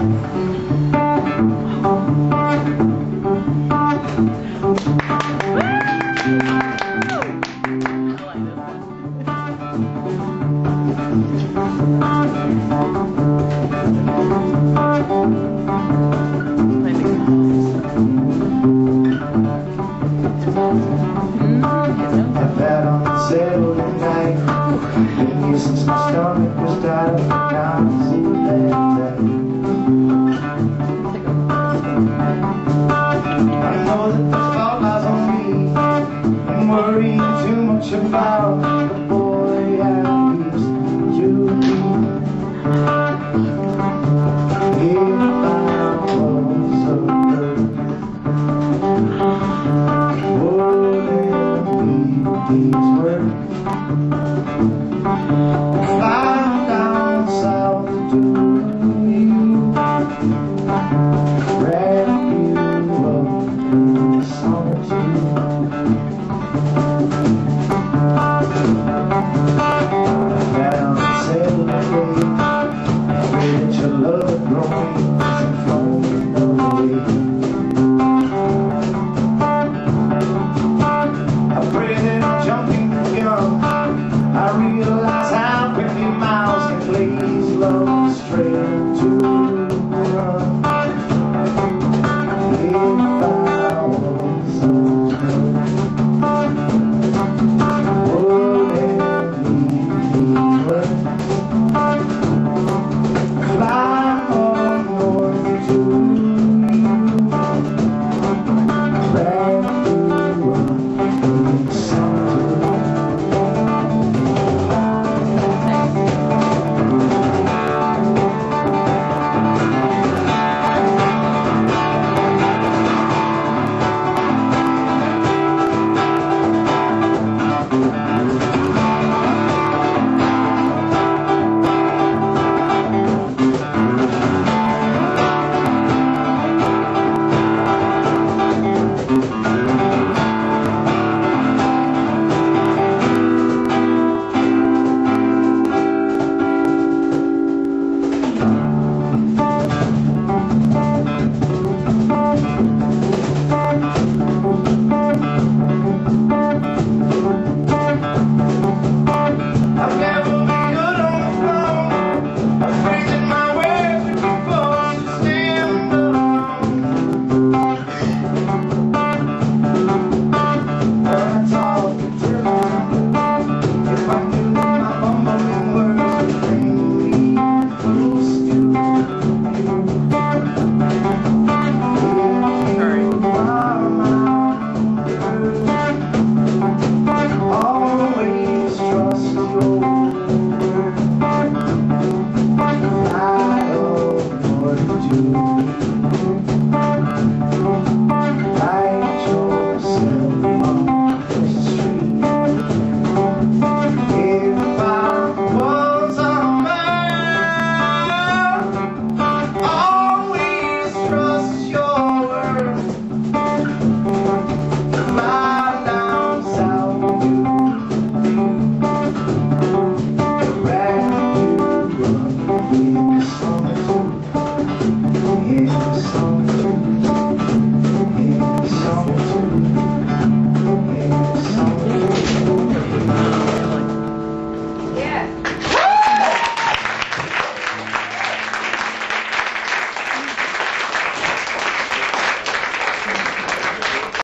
I've had on the Saturday night, been here since my stomach was tired of now see that day. I know that the fault lies on me, and worrying too much about the boy I used to be. If I was a bird, these words fly down south to you, wrap you up in solitude. Down Saturday, pray that your love growing and flowing away. I realize how quickly miles can please love straight to run. If I was a bird, would it be worth fly on north to you, wrap you up in something. Song